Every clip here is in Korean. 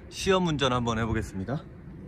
시험 운전 한번 해보겠습니다.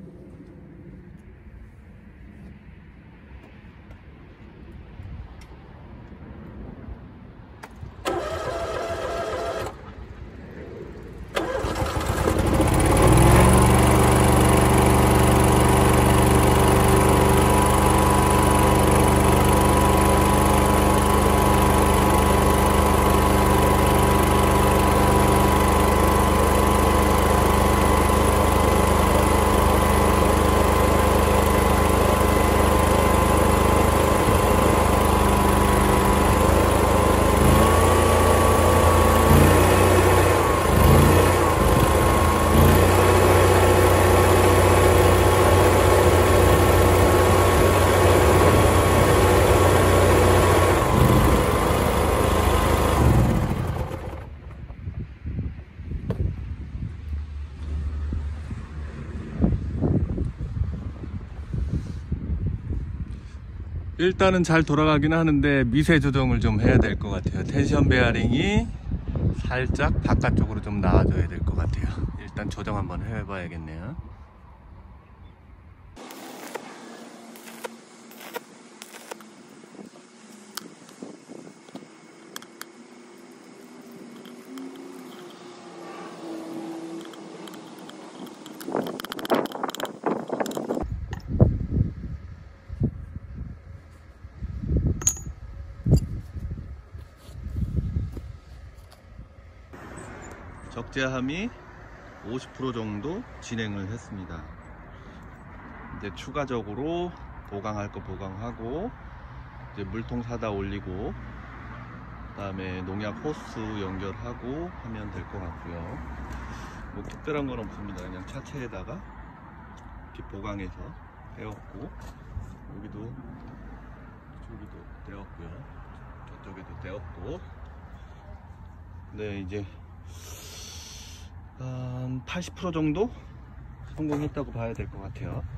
일단은 잘 돌아가긴 하는데 미세 조정을 좀 해야 될 것 같아요. 텐션 베어링이 살짝 바깥쪽으로 좀 나와줘야 될 것 같아요. 일단 조정 한번 해봐야겠네요. 적재함이 50% 정도 진행을 했습니다. 이제 추가적으로 보강할 거 보강하고, 이제 물통 사다 올리고, 그 다음에 농약 호스 연결하고 하면 될 것 같고요. 뭐 특별한 건 없습니다. 그냥 차체에다가 이렇게 보강해서 떼었고, 저기도 떼었고요. 저쪽에도 떼었고. 네, 이제 한 80% 정도 성공했다고 봐야 될 것 같아요.